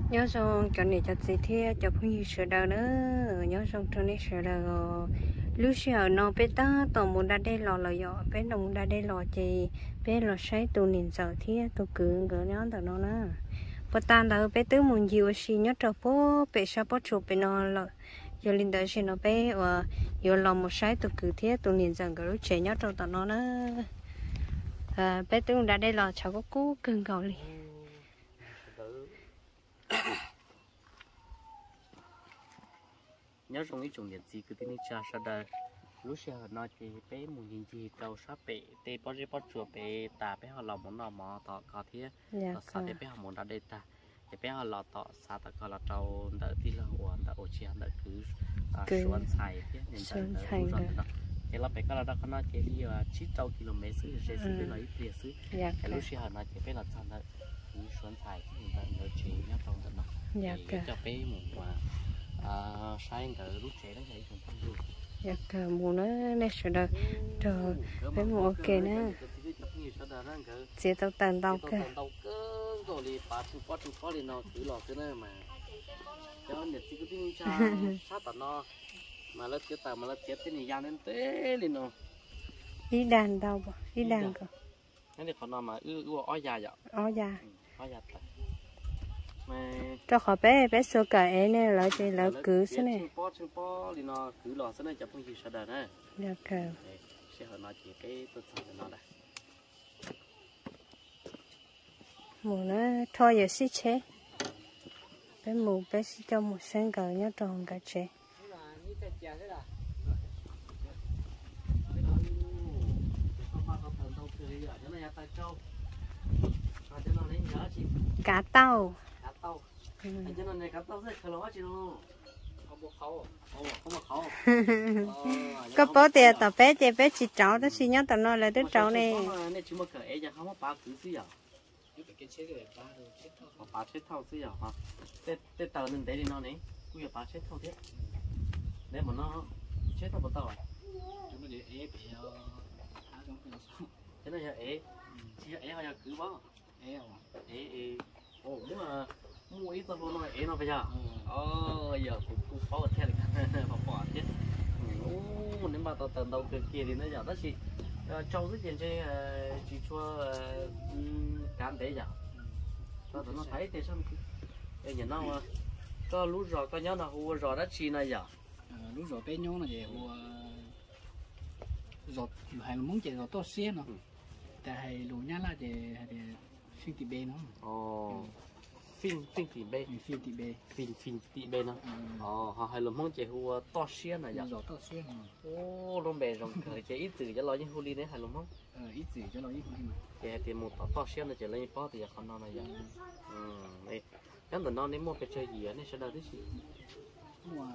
nhớ xong cho này cho gì thế cho phong như sửa đầu nữa nhớ xong cho này sửa đầu lúc sửa nó bé ta tổ muốn đã đây lò lò bé đồng đã đây lò thì bé lò sấy tụ nhìn sợ thế tụ cứ gỡ nhớ tụi nó nữa bắt tan đó bé tứ muốn nhiều xí nhớ cho phố bé sao bắt chụp bé nó lò giờ linh đời xí nó bé và giờ lò một sấy tụ cứ thế tụ nhìn sợ gỡ trẻ nhớ cho tụi nó nữa bé tứ đã đây lò cháu có cú cưng cầu liền nhớ trong cái chuyện gì cứ tin cha sao đây lúc xưa nói thì bé muốn nhìn gì cầu sắp bé tê bao giờ bao chùa bé ta bé họ làm món nào mà tao có thế tao sao để bé họ muốn ra đây ta để bé họ làm tao sao tao có là tao đợi tí là uổng đợi ô chia đợi cứ xuân xài thế nên đợi rồi đó thế là bé có là đó có nói cái đi là 900 km xứ sẽ xứ bên này ít xứ cái lúc xưa họ nói thì bé là sao đợi cứ xuân xài thì đợi chế nhớ trong đó để cho bé muốn sai cái lúc chế đó vậy cũng không được. Dạ cả muốn nó này sửa được rồi phải mua ok nè. Chỉ tao tàn tao cả. Rồi đi bắt có đi nó thử lò cái này mà. Cho nhiệt chỉ có tin cha sát tao nó mà nó chết tao mà nó chết cái này gian đến té lên nó. Đi đàn đâuบ่? Đi đàn cơ. Cái này còn nó mà ói già vậy. Ói già. Ói già tại. Cho họ bé sơ cải này lại thì lại cứ thế này. Po thì nó cứ lò thế này chả không gì sao đời này. Được rồi. Sẽ hỏi nó chỉ cái tôi sản nó đây. Mù nó thôi giờ xí chế. Bé mù bé xí cho một sen cờ nhớ tròn cả chế. Cá tàu. Cho nên này cá tàu rất là khó chịu. Không có khâu. Không có khâu. Có bố tiền tao bé chỉ cháu đó xí nhớ tao nói là đứa cháu này. Này chỉ một cái giờ không có ba thứ gì à? Ba chết thâu gì à? Tết tàu nên để đi nó này. Bây giờ ba chết thâu thế. Để mà nó chết thâu bao tàu à? Chúng nó để ế bị thế này là ế. Chỉ là ế hay là cứ bao? Ế à? Ế. Ồ nhưng mà mua ít tao nói ế nó bây giờ. Giờ cũng có theo được bỏ chết. Nếu mà tao tận đầu kia thì nó giờ đó chị trâu rất tiền chơi chỉ cho cán để giờ tao nó thấy thì sao cái nhà nó có lú rồi có nhớ là hùa rồi đó chi này giờ lú rồi bé nhớ là vậy hùa rồi hay là muốn chạy rồi to xe nó tại hay lú nhá là để phim tỉ bê nó phim tỉ bê nó họ hay là muốn chạy hùa to xe này giờ rồi to xe lông bè rồng thời chạy ít từ cho lo những huli đấy hay là muốn ít từ cho lo ít huli mà chạy thì một to xe này chạy lên bao thì không nó này giờ này cái tụi nó nếu mua cái chơi gì á này sẽ đâu đấy gì mua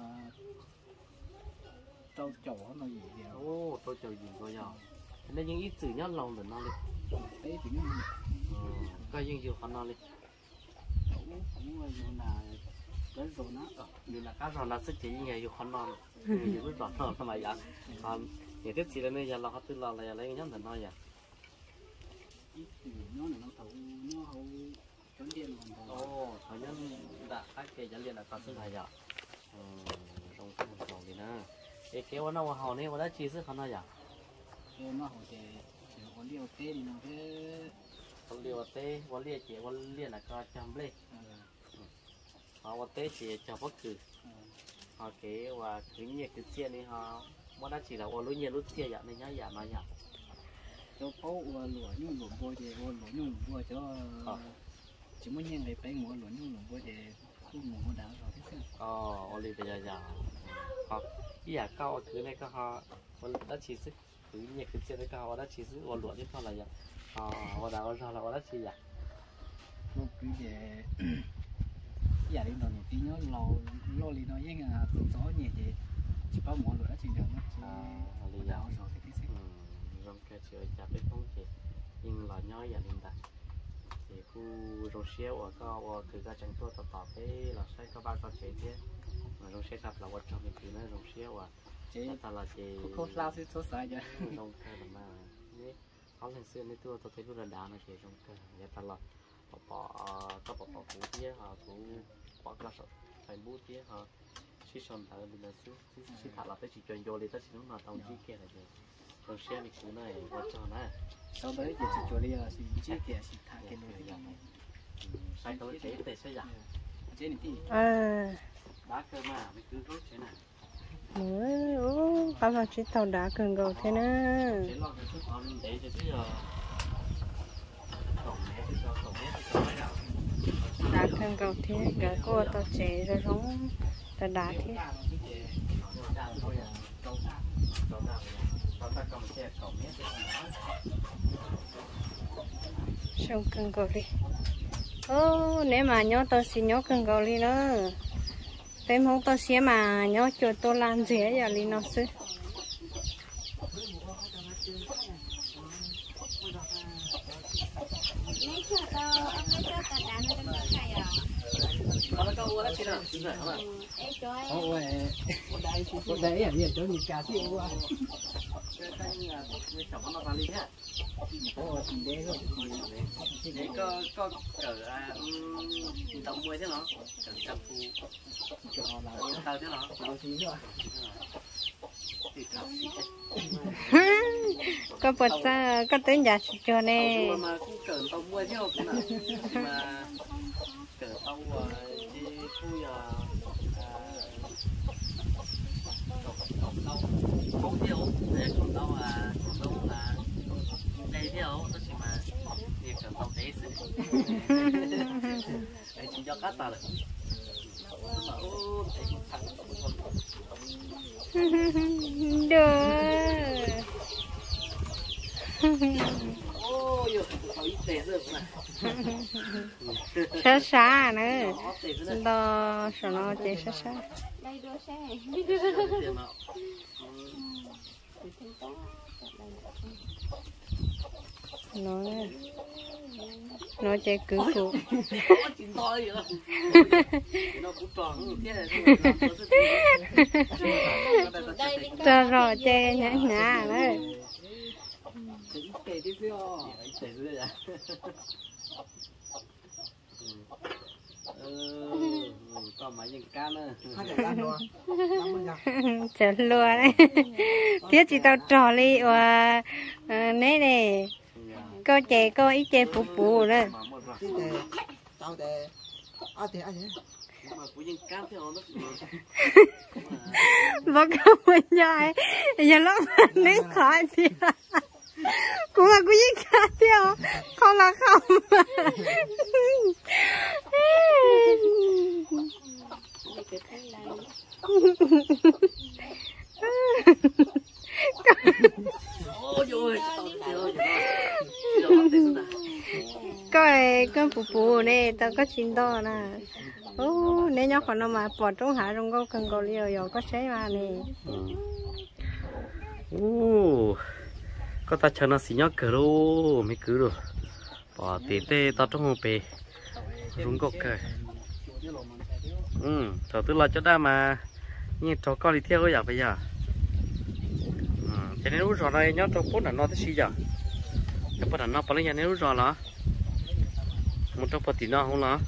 trâu chậu nó gì vậy trâu chậu gì coi giờ nên những ít từ nhớ lòng tụi nó đi đấy thì nó coi những nhiều con nó đi cũng là cái rồi nó như là cá rồi nó sẽ chỉ như nhiều con nó nhiều cái giọt nó mà vậy còn những cái gì đó này giờ nó tự lo là lấy nhớ tụi nó vậy ít từ nó là nó thấu nó hậu trốn điện còn thời gian đã các cái giá liền là có sức hay vậy trong cái một số thì nè cái kéo nó hậu này đã chi sức không nó vậy nó hậu thì có liều tê thì nó thế có liều tê có liều chỉ có liều là có chăm lê họ có tê chỉ cho bất cứ họ kế và cứ nhiệt cứ chia này họ đã chỉ là lúa nhiệt lúa chia vậy nên nhá vậy mà vậy cho phố lúa nhung lúa bôi thì lúa nhung bôi cho chỉ muốn nhìn thấy phải mua lúa nhung lúa bôi thì không mua đá rồi thế oli bây giờ họ cái giả cao thứ này có họ đã chỉ sức cứ nhiệt cứ chia đấy cao đã chỉ sức lúa chứ không là vậy họ đã ra là đã chỉ vậy nó cứ về giờ đi rồi tí nhớ lo đi nó với gió nhẹ thì chỉ bao mùa lúa chỉ được lý do rồi thì cái rồi cái chuyện chả biết không chị nhưng là nhói giờ hiện tại thì khu rô xéo ở cao từ ra chẳng tôi tập cái là sai các bạn có chế thế mà rô xéo gặp là quan trọng thì nó rô xéo chế ta là chế không lao thì số sai chứ trong cái là mà không lần xưa nên tôi thấy lúc là đá nó chế trong cái người ta là bỏ củ tía họ củ bỏ ra sợ phải mua tí hả chỉ xong thằng mình là chỉ thả là tới chỉ chuyển vô đi tới chỉ lúc nào tao chỉ kia là gì còn xe mình cũng này qua cho nó sau đấy chỉ cho đi là chỉ chia kẻ chỉ thả cái này sai tôi chế để xây giả chế này thì đá cơ mà mới cứ rốt thế này mới ô bao giờ chỉ tàu đá cần cầu thế nữa chế lo cái chút con để cho bây giờ đá cần cầu thế gà cô tao chế rồi giống tao đá thế xong cần cầu đi ô nếu mà nhớ tao xin nhớ cần cầu đi nữa em không tao xé mà nhớ cho tôi làm gì giờ đi nó xứ đấy là chỗ gì cá siêu quá để có cỡ tàu muối thế nó cỡ trăm phu tàu thế nó có bớt ra có tên giả cho nè mà cũng cỡ tàu muối thế không mà cỡ tàu đi phui không tiêu để còn tàu là đây theo tôi chỉ mà việc cần tàu đấy đấy chỉ cho cắt ta rồi xa xa nữa đó sao nó chơi xa xa nó chơi cứ cụ cho rồi chơi nhã nhã đấy còn mấy những cá nữa chở lùa đấy tiếc chỉ tao trò đi và nấy này cô chè cô ít chè phụ phụ đấy bác không bên nhai giờ nó nấy khỏi thì cũng là cái gì cả theo không là không coi con phụ phụ này tao có xin to nè ô nếu nhóc còn nó mà bỏ trốn hạ trong câu cần cầu liều rồi có xé mà nè có ta chờ nó xí nhóc cờ đâu mấy cứ rồi bỏ tê tê tao trong hồ bể rung cột cờ thở tư là cho ta mà như cho con đi theo cái giờ bây giờ cho nên lúc rồi đây nhóc cho phút là nó tới xí giờ cho phút là nó phải lấy nhà nếu lúc rồi là một trong phút thì nó không là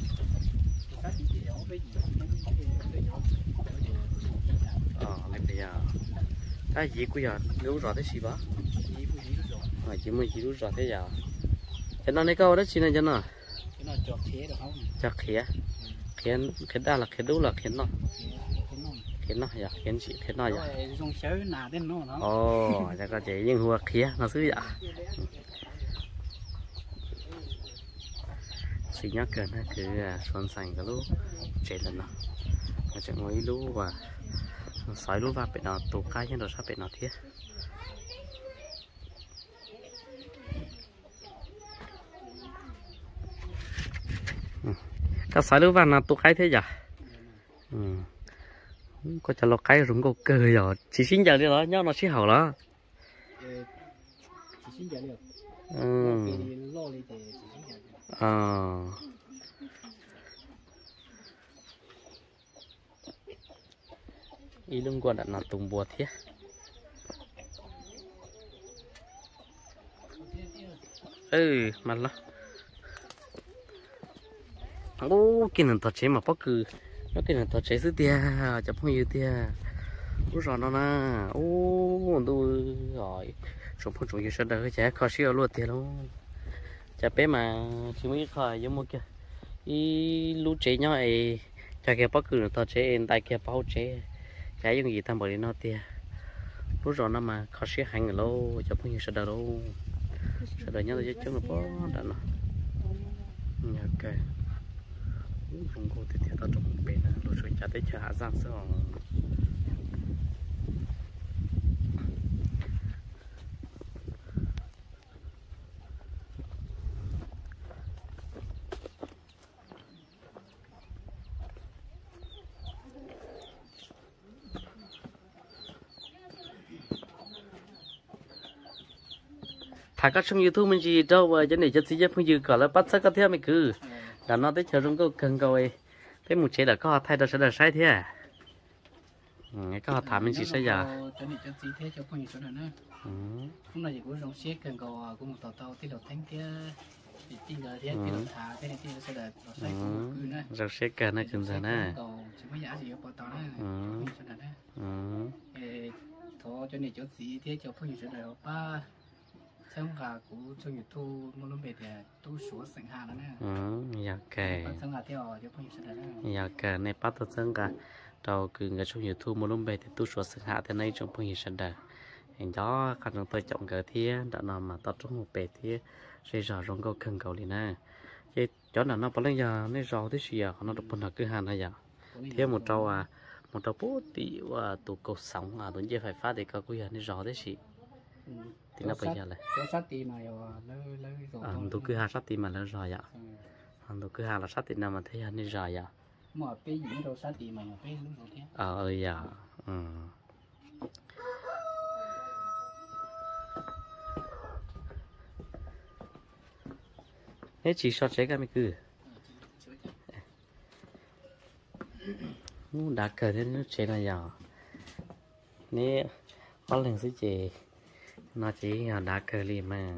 này bây giờ cái gì bây giờ nếu rồi tới xí bá mà chỉ mới chỉ lúc rồi thế giờ cho nó này câu đó xí này cho nó chặt khía khía khía đa là khía đủ là khía nó dạ khía chị khía nó dạ ồ chắc có chị nhưng hùa khía nó xứ dạ xí nhắc gần là cứ xuân xanh cái lú chạy lần nào mà chẳng mấy lú và sói lú và bên nào tụ cái nhân đồ sắp bên nào thiết các sói lú và nào tụ cái thế giờ có cho nó cái rụng câu cơ rồi chỉ xin giờ đi đó nhau nó xí hậu đó ý lưng quần đã là tùng bùa thiết mặt nó ô cái này tao chế mà bắt cứ nó cái này tao chế thứ tia chụp không yêu tia ủa rồi nó na ô tôi rồi sống phong trùng yêu sao đời chả khó xíu luôn tia luôn chả bé mà chỉ mới khỏi giống một kia ý lú chế nhau ấy chả kia bắt cứ tao chế tay kia bao chế cái những gì tham bảo đi nó tia lúc rồi nó mà khó xíu hành rồi lâu chụp không yêu sao đời đâu sao đời nhau tôi chứ nó có đã nó ok không có thể theo trong một bên rồi rồi chả tới chờ hạ giang sao thà các trong YouTube mình chỉ đâu và cho nên cho sĩ phong dư cả là bắt sắc các thứ mình cứ đã nói tới chờ trong câu cần câu ấy cái một chế là có thay đổi sẽ là sai thế à có thảm mình chỉ sai giờ cho nên cho sĩ thế cho phong dư số nữa hôm nay cũng giống xe cần câu cũng một tàu tí đầu thánh thế thì tí giờ thế tí đầu thả thế này tí sẽ là sai cũng cứ nữa rồi xe cần này chừng giờ nè chỉ có giá gì ở tàu nè thôi cho nên cho sĩ thế cho phong dư số nữa ba xong cả cú cho YouTube mua lúa bệt để tu sửa sành hàng đó nè. Ok. Xong cả theo cho phong dư đó. Ok, này bắt đầu xong cả đầu cứ ngay trong YouTube mua lúa bệt để tu sửa sành hàng thế này trong phong dư đó. Hiện đó các chúng tôi chọn cái thía đã nằm mà tao trong một bệt thía xây ra trong câu cần cầu liền nè. Cái chỗ nào nó bao nhiêu giờ nó rau thế gì à nó được bao nhiêu cứ hàng này giờ. Thía một trâu bố tí và tụ cầu sống à đúng chưa phải phát để có cái gì nó rau thế gì. Thì nó bây giờ là sát tì mà lấy tôi cứ 50 tỷ mà lên rồi ạ tôi cứ 50 tỷ nào mà thấy anh đi rồi ạ mà cái gì đâu sát tì mà cái lúc thế dạ thế chỉ so chế cái mình cứ đã cờ thế nó chế là giờ nè có lần sẽ chế nó chỉ đã cờ liền mà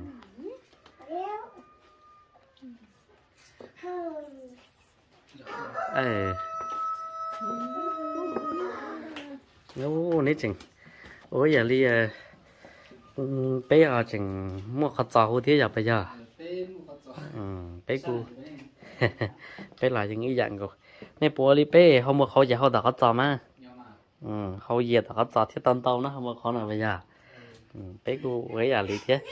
ô nấy chừng ôi giờ đi bé ở chừng mua khát giò thế giờ bây giờ bé cu bé lại chừng ý dạng rồi nè bố đi bé không mua khâu giờ khâu đào khát giò mà khâu giờ đào khát giò thiết tao nó không mua khâu nào bây giờ bé cu với giờ đi thế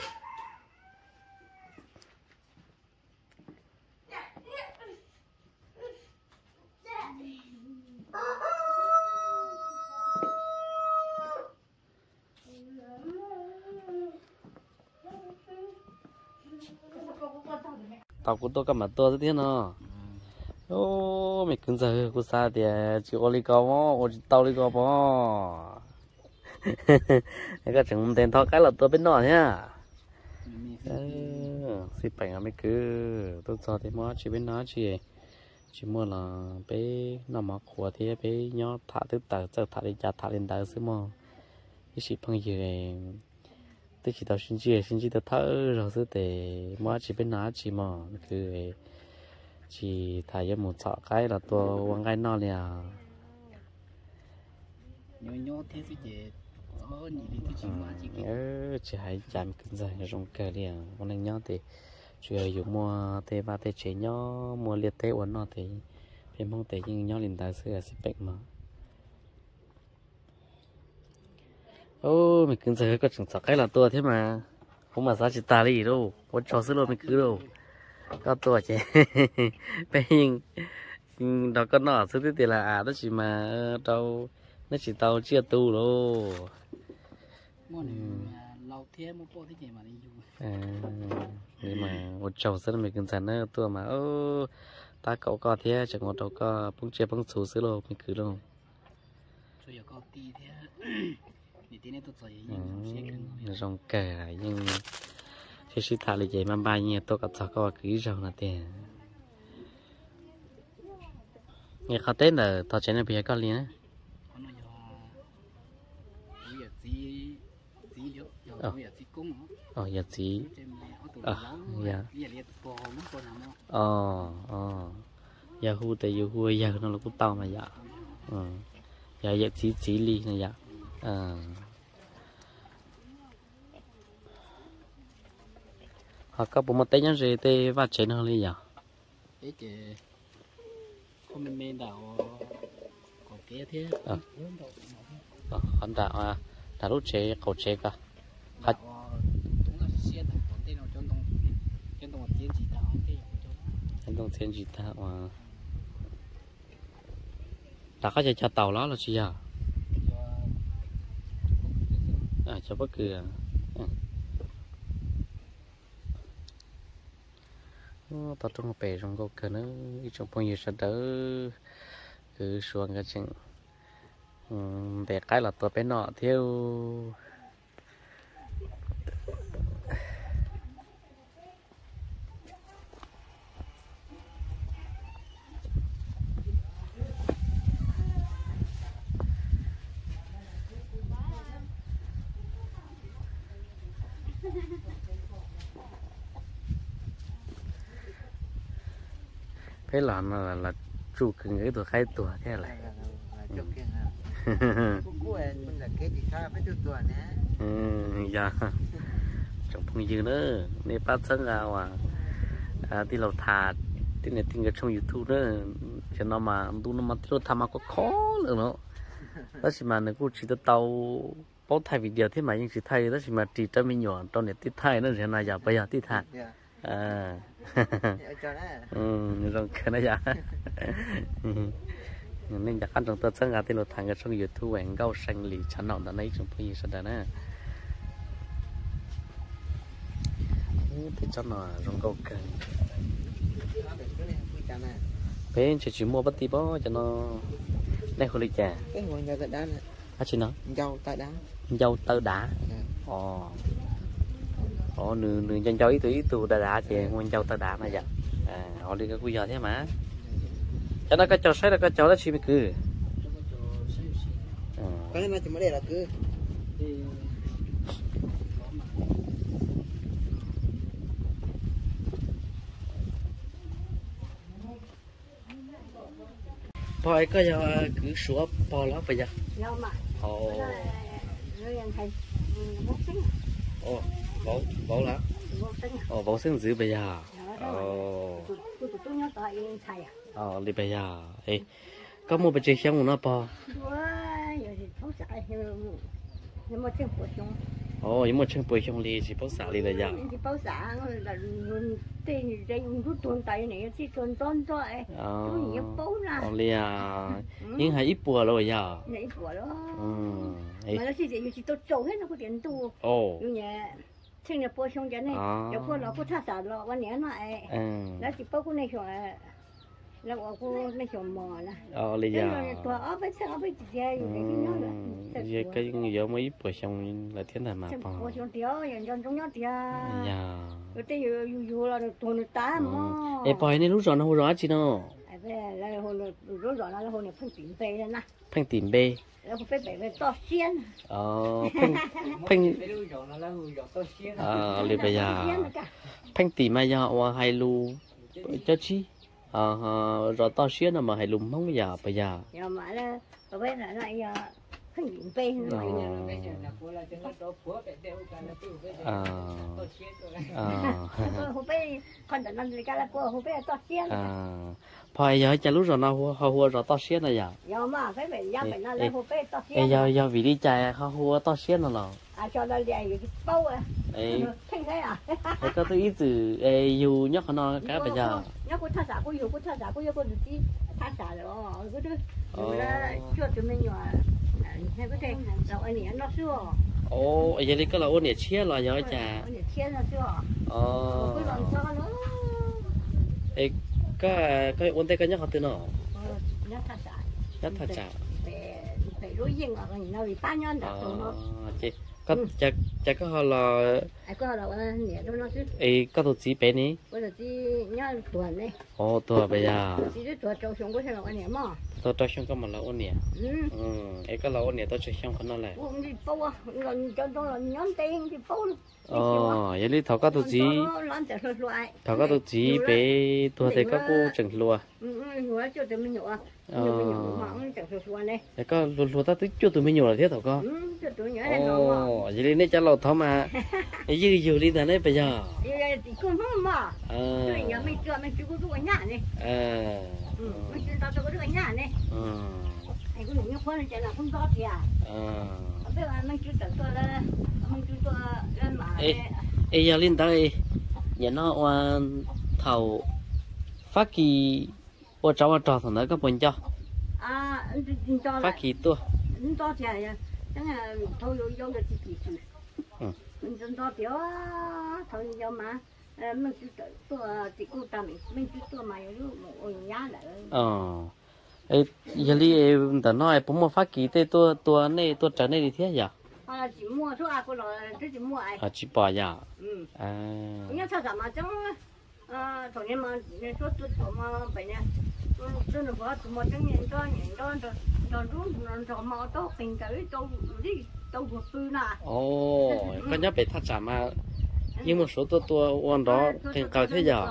tao cũng tôi cầm mặt tôi thế nó ô mày cứng giờ cô xa thì chỉ ô li cao mò ô tao li cao mò cái chừng tiền thôi cái là tôi biết nói nhá xí bánh à mấy cứ tôi cho thì mò chỉ biết nói chỉ mua là bé nằm ở khua thì bé nhó thả từ từ giờ thả đi chả thả lên từ xí mò cái xí phong gì tôi chỉ tao xin chỉ tao thở rồi chứ để mua chỉ bên nào chỉ mà cứ chỉ thải cho một sọ cái là tôi uống cái non nè nhớ thế chứ chị nhìn đi tôi chỉ mua chỉ hay chạm kinh doanh trong cờ liền con anh nhớ thì chưa dùng mua thế ba thế chế nhớ mua liệt thế uống nó thì phải mong thế nhưng nhớ liền tài xưa xí bệnh mà ô mình cứ giờ có chẳng sợ cái là tua thế mà không mà giá trị ta đi đâu có trò xứ luôn mình cứ đâu có tua chứ bây nhưng đó có nọ xứ thì là đó chỉ mà đâu nó chỉ tàu chia tu đâu lâu thế một bộ thế gì mà đi nhưng mà một trò xứ mình cứ dần nữa tua mà ô ta cậu có thế chẳng một trò có bung chia bung số xứ luôn mình cứ đâu rồi có tí thế rong cờ nhưng khi sự thà là vậy mà bao nhiêu tôi cả sao có cứ rong là tiền nghe khó tên là tao chơi này bây giờ có liền á giờ gì giờ hu tại hu giờ nó là cũng tao mà dạ giờ giờ chỉ li này dạ họ có bộ một tay nhang gì tê vắt trên nó đi dạ cái chị không nên đào còn kia thế anh đạo đào lúc chế cầu chế cả hạt chúng ta xe thằng còn tên nào trên tông tiền chỉ đào cái trên tông tiền chỉ đào mà đã có cho tàu đó là gì à cho bất cứ tao trong bể trong câu cửa nó trong bao nhiêu sẽ đỡ cứ xuống cái chuyện để cái là tôi bên nọ theo cái là chủ cứng cái tuổi khai tuổi thế này dạ trong phong dư nữa nếu bắt sáng nào thìเราthàที่เนี่ยที่เกิดช่อง YouTube nữa cho nó mà tu nó mà tôi tham có khó nữa nó đó chỉ mà nếuกูchỉ tao bao thay video thế mà nhưng chỉ thay đó chỉ mà chỉ cho mình nhỏ trong này tí thay nó sẽ là giờ bây giờ tí thay rồi cái này dạ nên chắc ăn trong tết sáng thìเราทางกับช่อง YouTube แหวงเก้าเซิงหลี่ชั้นหนอนตอนนี้ช่องพี่สุดานะthì cho nó rong câu cần bên chỉ mua bất tí bó cho nó đây hồ ly trà cái ngồi nhà tại đá này chị nó dâu tơ đá nửa chân dâu ít tuổi đá chị nguyên dâu tơ đá mà dạ họ đi cái quy giờ thế mà cho nó cái trò sách là cái trò đó chỉ mới cứ cái này chỉ mới để là cứ thôi có giờ cứ sửa bò lắm bây giờ bố lá bố sinh giữ bây giờ đi bây giờ có mua bịch chè xong rồi nó bò nhưng mà chân bồi xong đi chỉ bóc xả đi là giờ chỉ bóc xả là tiền trên rút tuần tay này chỉ tuần tuần thôi tôi nhiều bố ra nhưng hay ít bùa rồi giờ ít bùa đó mà nó chỉ tôi trâu hết nó có tiền tu như nhà trên là bố xong cái này giờ bố nó có thắt xả loวันนี้หน่อยแล้วchỉ bố cái này rồiแล้วก็ไม่ชมมอนะเลยจ้ะตัวไปสักไปเจียอยู่ในที่นั่นเลยcái giờ mới bữa xong là thế này mà bữa xong tiếuอย่างtrong nhót tiếu cái tiếuอยู่là tuần tá mà bò này lúc rồi nó rõ chứ nó là hồi lúc rồi là hồi này phun tìm bê đó nè phun tìm bê แล้วไปไปต่อเสียน phunเลยbây giờ phun tìm mà giờว่าให้รู้cho chi rồi to xíu nào mà hay lùm không bây giờ giờ mà là ở bên là lại không nhìn bên rồi hôm bên con đã làm gì cả là cô hôm bên to xíu phải giờ cha lúc rồi nào hùa rồi to xíu này giờ mà phải phải là hôm bên to xíu giờ vì đi chạy hùa to xíu nào cho nó dài cái bao thấy thế có tôi ý từ dù nhóc nó cái bây giờ nhóc có thắt giả có yêu con gì thắt giả rồi cái đó là chưa tụi mình nhỏ hay cái này rồi anh ấy nó xưa giờ đi cái là ôn nhẹ chia là giờ chả ôn nhẹ chia là xưa cái lần sau nữa cái ôn tay cái nhóc họ từ nó nhóc thắt giả phải đối diện ở cái nào bị ba nhân đã tụi nó có chắc có họ là có là nhẹ đâu nó chứ ấy có tổ chí bé ní có tổ chí nhá tuần này ồ tuổi bây giờ chỉ tuần trâu xuống có thể là anh nhẹ mà tôi cho xong có một là ôn nhẹ ấy có là ôn nhẹ tôi cho xong con nó lại cũng đi bao à lần cho tôi là nhóm tiền thì bao vậy đi thảo có tổ chí thảo có tổ chí bé tuổi thì có cô chẳng lùa lúa cho tụi mình nhổ để có lúa ta tích cho tụi mình nhổ là thế thảo có vậy đi nên cho lột thảo mà ấy gì nhiều đi ta đấy bây giờ thì cũng không mà nhà mình chưa có đuổi nhà này mình chưa tao có đuổi nhà này anh cũng nhúng khoan chạy là không to thì bây giờ mình chưa tự tôi là mình chưa tôi lên mà ấy giờ lên tới nhà nó thầu phát kỳ ô cháu trò thằng đó có bốn cho phát kỳ tua to thì chẳng là thôi vô được chỉ mình to thì thôi vô mà mình chưa tôi chỉ cô ta mình chưa tôi mà ở nhà lại ấy giờ đi tao nói bố mua phát kỳ thế tua này tua trở này đi thế giờ chỉ mua thôi à cô nói chỉ mua ai chỉ bỏ giờ nhớ sao mà chẳng thôi nhưng mà số tôi mà vậy nè tôi nó bảo tôi mà chẳng nhận đó rồi mà tôi tình cái tôi vượt tư nè có nhớ bị thắt chặt mà nhưng một số tua quan đó tình cờ thế giờ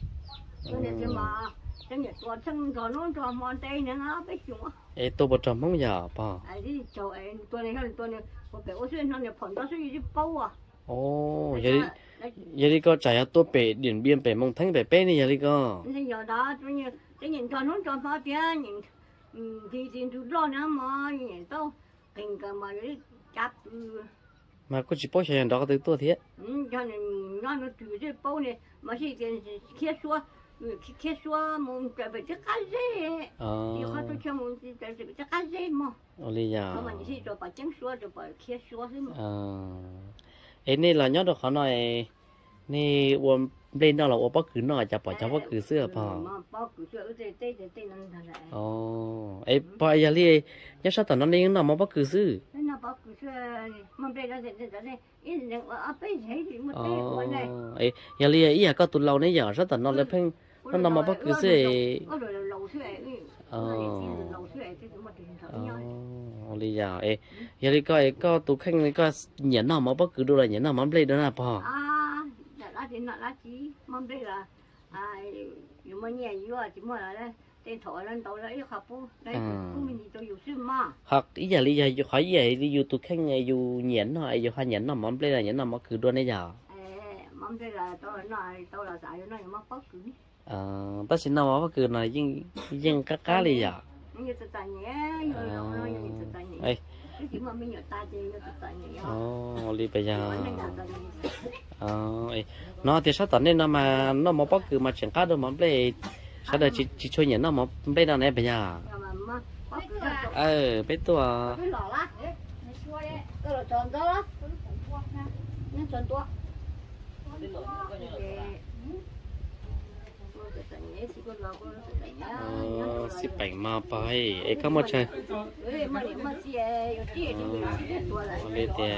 chẳng nhận tôi chẳng rồi nó cho mòn tay nữa nó biết chung ấy tôi bắt đầu mong giờ bỏ đi chỗ ấy tôi này có cái ô xuyên nó nhập phần đó suy đi bao à giờ đi có chạy tôi bể điện biên bể mông thánh bể bé này giờ đi có bây giờ đó tôi nhìn cái nhìn cho nó cho bao tiền nhìn thì tôi lo nữa mà nhìn tôi tình cả mà đi chặt mà có chỉ bao nhiêu đó có tới tua thế cho nên nó chủ cái bao này mà chỉ cái khi xua muốn trở về chắc cái gì nhiều khi tôi cho muốn trở về chắc cái gì mà lý do mà chỉ cho bà trắng xua cho bà khi xua thế mà ấy này là nhớ được họ nói này uống lên đó là uống bất cứ nói chả bỏ cháu bất cứ sữa bỏ ấy bây giờ đi nhớ sao tao nói nên nó mà bất cứ sữa ấy giờ đi ý là có tụi lâu nãy giờ sao tao nói là phèn nó nằm mà bất cứ sữa lý do ấy giờ đi có tụi khanh có nhẫn nào mà bất cứ đâu là nhẫn nào mà lên đó là bỏ thì nó là chỉ mong đây là dù mà nhẹ như vậy chỉ mà là tên thổi lên tàu đấy học phu đấy cũng mình cho dù sư mà học ý giờ lý do hỏi vậy đi dù tụi khanh ngày dù nhẫn hay dù hai nhẫn nào mong đây là nhẫn nào mà cứ đua này giờ mong đây là tôi là giải nó mà bất cứ bác sĩ nào mà bất cứ này nhưng cá lý giờ như tự tại nhé nó như tự tại nhé chỉ mà mình nhớ ta chỉ tự tại nhé lý bây giờ nó thì sao tận nên nó mà bất cứ mà chẳng cá đâu mà bây sao đời chỉ chơi nhẫn nó mà bây giờ này bây giờ biết tua xí bánh mà bay ấy có một chơi lấy tiền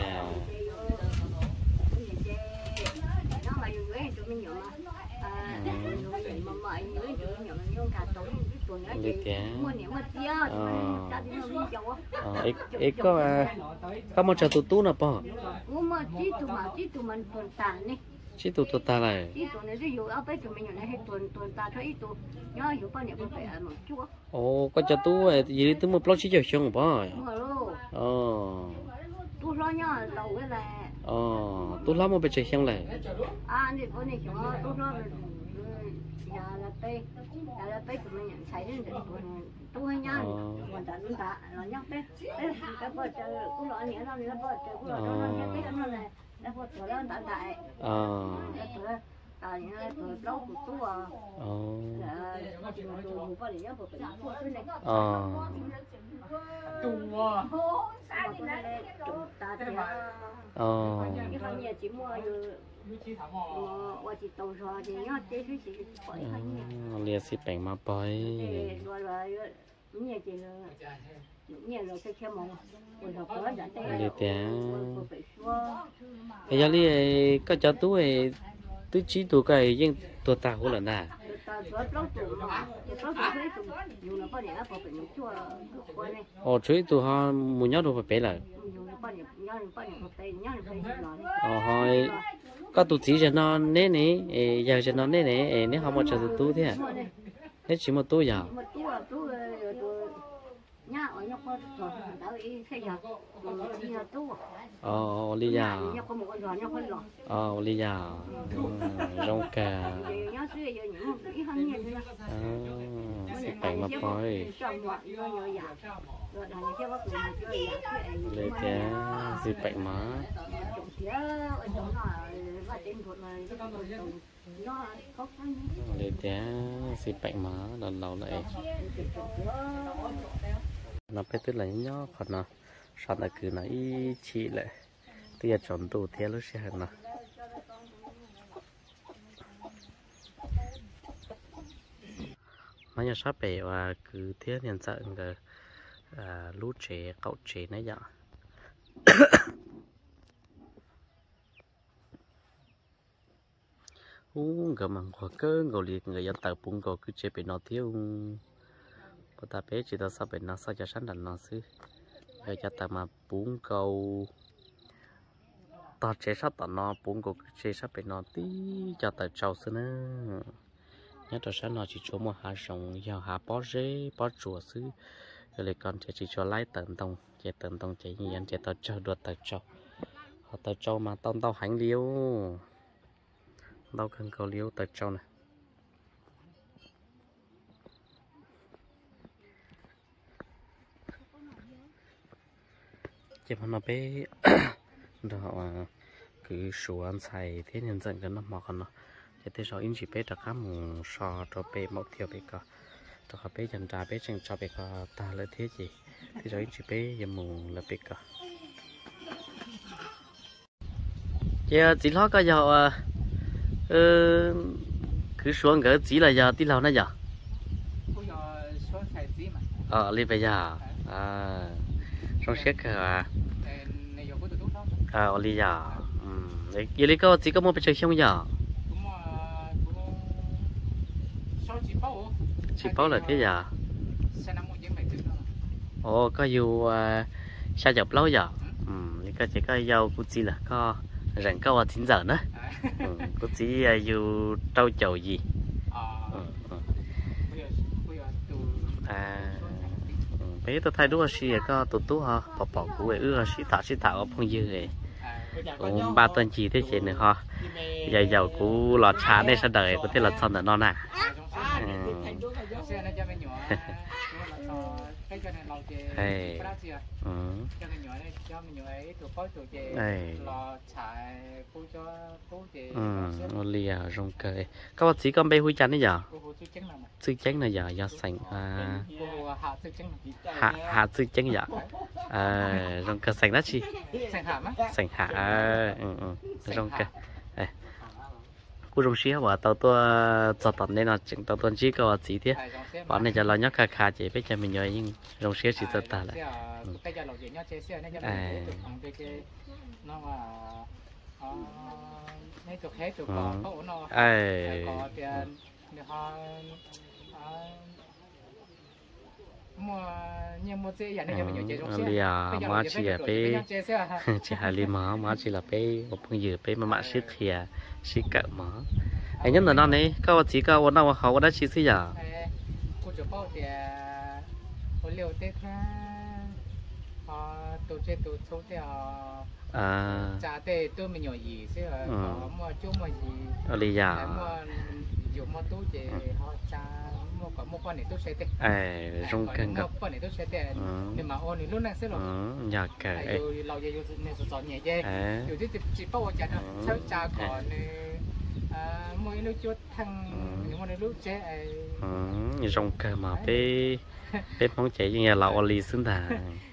ấy có một chơi tụt nè po chỉ tụt ta này có cho tú gì tú một lót chỉ cho xong bỏ tú lo nhá lâu cái này tú lo một bịch chơi xong này này bữa nay chúng tú lo nhà là tây tụi mình nhận thấy đến tú hay nhá còn ta nó nhắc đấy cái bữa chơi cũng lo nhớ nó bữa chơi cũng lo nó nhắc đấy nó này nó bữa chơi nó đại đại tại những cái tụi lâu của tú là tụi bao nhiêu bữa phải làm cái này trùng cái phần nhà chỉ mua chỉ tàu rồi thì nhớ chỉ phải liệt xịt bánh mà bói nhẹ chỉ là nhẹ rồi cái kia mong rồi học đó đã té đi té cái giờ đi cái cháu tuổi tôi chỉ tuổi cái nhưng tuổi ta cũng là nè chơi tụi họ muốn nhau đâu phải bé lại hỏi có tụi chỉ cho nó nè nè giờ cho nó nè nè nếu không mà cho tụi thế à thế chỉ một tôi giờ lý do lý do rong cà phải mà coi lấy cái gì vậy mà lấy cái gì vậy mà lần đầu lại nó phải tức là nhó còn nó sao là cứ nói chị lại bây giờ chọn đồ theo lúc sẽ hàng nào mấy nhà shop bể và cứ thiết hiện tại cái lú chế cậu chế này vậy gặp bằng quả cơn gầu liệt người dân tàu bung gầu cứ chế bể nó thiếu có ta bé chỉ ta sao bể nó sao cho sáng đàn nó xí người cho ta mà bung gầu ta chế sát tận nó bung gầu cứ chế sát bể nó tí cho ta trâu xí nữa nhớ cho sáng nó chỉ cho một hạt sống vào hạt bó rễ bó chùa xí rồi lại còn chỉ cho lái tận tông chỉ như anh chỉ tao cho đuột tao cho họ tao cho mà tao hành liêu tao cần cầu liêu tao cho này chỉ mà nó bé rồi cứ số ăn xài thế nên dần cái nó mọc nó thì thế sau in chỉ bé được khám một sò cho bé một thiêu bé cả cho họ bé dần ra bé chẳng cho bé cả ta lấy thế gì thì sau in chỉ bé giờ mù là bé cả giờ chỉ lo cái giờ cứ xuống cái chỉ là giờ tí lâu nữa giờ lên bây giờ xong xét cả đi giờ vậy đi có chỉ có một cái chơi không giờ chỉ bao là thế giờ có dù sao dọc lâu giờ có chỉ có dâu cũng chỉ là có rảnh có 9 giờ nữa cũng chỉ dù trâu chầu gì bé tôi thấy đúng là xí có tụt tụt ha bỏ của người xí thảo ở phong dư này cũng 3 tuần chỉ thế chị nữa ha giờ giàu của lọt trà đây sao đời có thể là xong rồi non à lìa rong cười các bác sĩ con bé hui chanh đấy giờ sư chén này giờ sành hạ sư chén giờ rong cười sành đó chi sành hạ rong cười cú rong xí và tao cho tận đây là chừng tao tuần chỉ có gì thế bọn này cho lo nhóc khà chỉ biết cho mình nhớ nhưng rong xí chỉ cho ta lại má chỉ là bé chỉ hai ly má chỉ là bé một phần dừa bé mà xí thìa xí cỡ má anh nhớ là nó này các bạn chỉ các bạn nào họ đã xí giờ chả tê tôi mình nhỏ gì xí có mua chung mà gì lý do dùng một túi thì họ cha mua có một con này tôi sẽ tê rong cân một con này tôi sẽ tê nhưng mà ôn thì lúc này sẽ rồi nhà kể rồi lâu giờ nên sọt nhẹ dê rồi thì chỉ bao giờ nó sao cha còn mỗi lúc chút thằng những con này lúc chế rong cân mà bé mong chạy như nhà lão oli xứng thà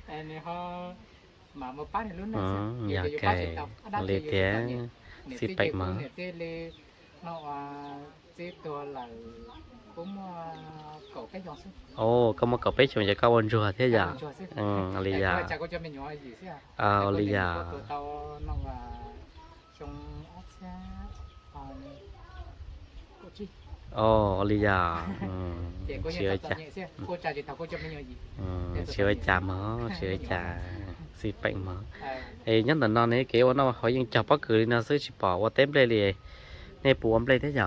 mà một bát thì lúc này nhà kể lấy thế xịt bạch mà nó chỉตัวlà cũng cậu cái giòn xí ồ có một cậu bé chồngจะเข้าวันจัวเท่จ้ะอะไรจ้ะ chả có cho mình nhỏ gì xí à อะไรจ้ะ tao nó là trong ốc xe cô chi อ๋ออะไรจ้ะ chị có เชื่อ nhận จ้ะ tao nhẹ xí cô cha chị tao có cho mình nhỏ gì เชื่อจ้ะมั้งเชื่อจ้ะสิเป็นมั้งเอ้ยยันแต่นอนนี่เกี่ยวว่าน้องเขายังจับปักคือน่าซื้อชิปว่าเต็มเลยเลยในปูมเลยเท่จ้ะ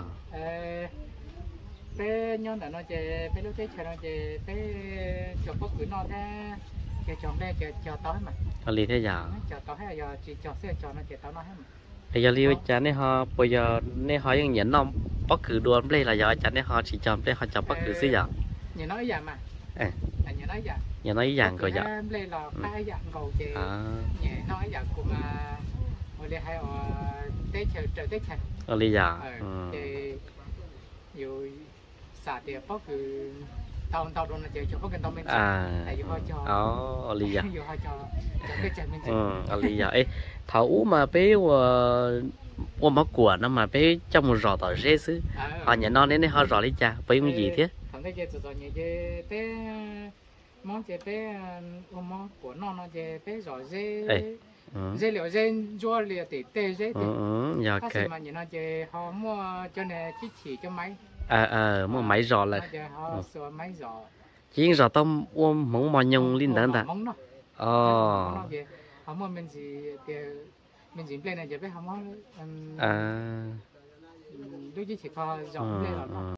bé nhon là nó chơi bé lúc tết chơi nó chơi bé cho bốc gửi nó thế chơi chọn đây chơi cho tối mà อะไรเท่จ้ะ cho tối hay giờ chỉ cho xe cho nó chơi tối nó hết mà ไอ้ยาลีจ้ะเนี่ยฮะปอยเนี่ยฮะยังเห็นน้องปักคือดวนเลยละยาจ้ะเนี่ยฮะชิจอมเลยฮะจับปักคือสิจ้ะ nhìn nói vậy mà nhìn nói vậy อย่างน้อยอย่างก็จ้ะ lên là cái dạng cầu chơi อ่า nhẹ nói dạng cũng mà hồi đây hay ở tết chơi trời tết chơi อะไรจ้ะ chơi nhiều xả tiền bốc cứ tao tao luôn là chơi cho bốc cái tao mình อ่า tại vì họ cho อ๋ออะไรจ้ะ nhiều họ cho cái chơi mình อะไรอย่างเอ้เขามาไปว่ามากวนนะมาไปจำรอต่อเรื่องซื้อhọ nhận nó đến đây họ rõ lý cha với những gì thế thằng cái chơi rồi nhỉ chơi bé món chơi bé món của nó chơi bé rồi dê liệu dê chua liệu tê dê dạ các ok mà nhìn nó chơi họ mua cho nên chỉ cho máy mua máy rõ là họ sửa máy rõ chỉ rõ tao muốn mà nhung linh đẳng ta món nó họ mua mình chỉ play này chơi bé họ mua đôi khi chỉ có rõ play là